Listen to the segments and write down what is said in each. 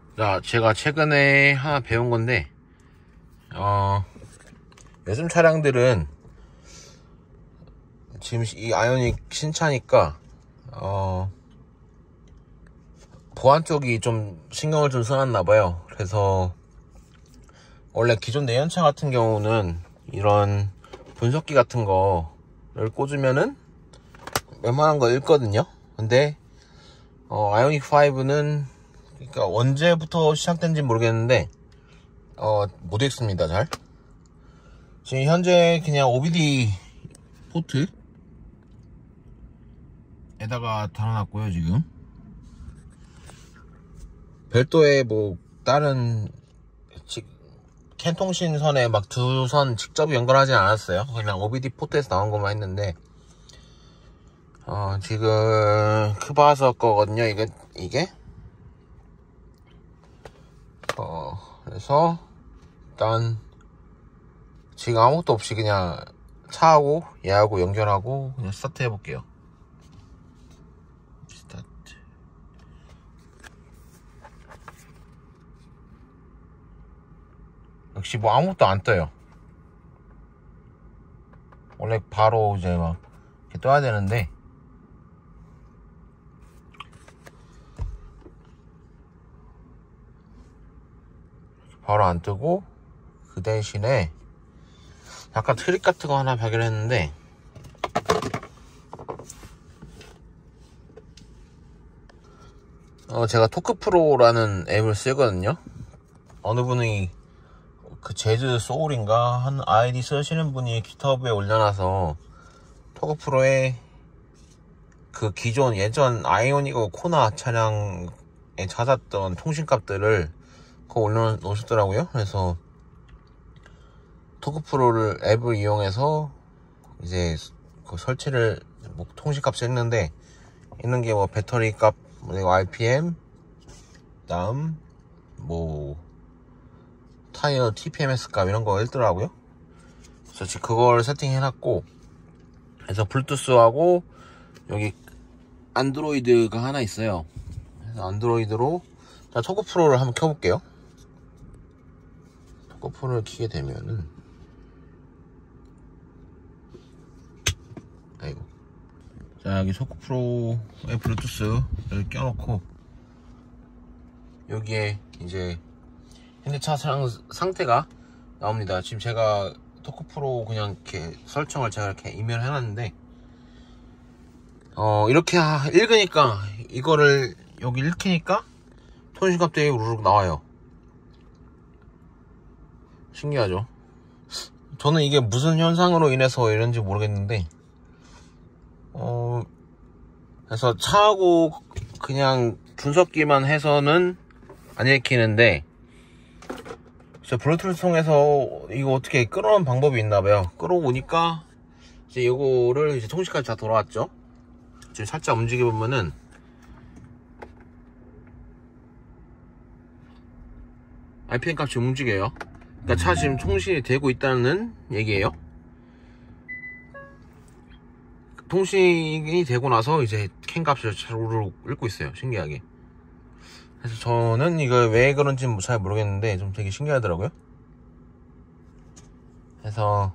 자, 제가 최근에 하나 배운 건데, 요즘 차량들은 지금 이 아이오닉 신차니까, 보안 쪽이 좀 신경을 좀 써놨나봐요. 그래서, 원래 기존 내연차 같은 경우는 이런 분석기 같은 거를 꽂으면은 웬만한 거 읽거든요. 근데, 아이오닉 5는 그러니까 언제부터 시작된지 모르겠는데 못 읽습니다. 잘. 지금 현재 그냥 OBD 포트에다가 달아놨고요. 지금 별도의 뭐 다른 캔통신선에 막 두 선 직접 연결하진 않았어요. 그냥 OBD 포트에서 나온 것만 했는데 지금 크바서 거거든요. 이게 그래서 일단 지금 아무것도 없이 그냥 차하고 얘하고 연결하고 그냥 스타트 해볼게요. 스타트. 역시 뭐 아무것도 안 떠요. 원래 바로 이제 막 이렇게 떠야 되는데 바로 안 뜨고, 그 대신에 약간 트릭 같은 거 하나 발견했는데, 제가 토크프로라는 앱을 쓰거든요. 어느 분이 그 재즈 소울인가 한 아이디 쓰시는 분이 깃허브에 올려놔서 토크프로에 그 기존 예전 아이오닉 코나 차량에 찾았던 통신값들을 그거 올려놓으셨더라고요. 그래서 토크프로를 앱을 이용해서 이제 그 설치를 뭐 통신값을 했는데, 있는 게 뭐 배터리 값, 그리고 RPM, 다음 뭐 타이어 TPMS 값 이런 거 읽더라고요. 그래서 지금 그걸 세팅해놨고, 그래서 블루투스하고 여기 안드로이드가 하나 있어요. 그래서 안드로이드로 자, 토크프로를 한번 켜볼게요. 토크프로를 켜게 되면은, 아이고. 자, 여기 토크프로의 블루투스를 껴놓고, 여기에 이제 현대차 차량 상태가 나옵니다. 지금 제가 토크프로 그냥 이렇게 설정을 제가 이렇게 이메일 해놨는데, 이렇게 읽으니까, 이거를 여기 읽히니까 통신값들이 우르르 나와요. 신기하죠? 저는 이게 무슨 현상으로 인해서 이런지 모르겠는데, 그래서 차하고 그냥 분석기만 해서는 안 읽히는데, 저 블루투스 통해서 이거 어떻게 끌어오는 방법이 있나봐요. 끌어오니까 이제 이거를 이제 통신까지 다 돌아왔죠. 지금 살짝 움직여보면은 RPM 값이 움직여요. 그러니까 차 지금 통신이 되고 있다는 얘기예요. 통신이 되고 나서 이제 캔 값을 우르르 읽고 있어요. 신기하게. 그래서 저는 이거 왜 그런지는 잘 모르겠는데 좀 되게 신기하더라고요. 그래서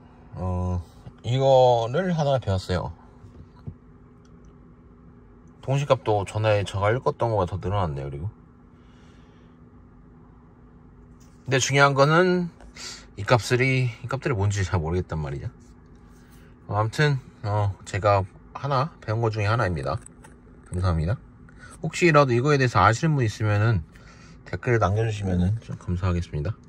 이거를 하나 배웠어요. 통신값도 전에 제가 읽었던 거보다 더 늘어났네요. 그리고 근데 중요한 거는 이 값들이 뭔지 잘 모르겠단 말이죠. 아무튼 제가 하나 배운 것 중에 하나입니다. 감사합니다. 혹시라도 이거에 대해서 아시는 분 있으면은 댓글 남겨주시면은 좀 감사하겠습니다.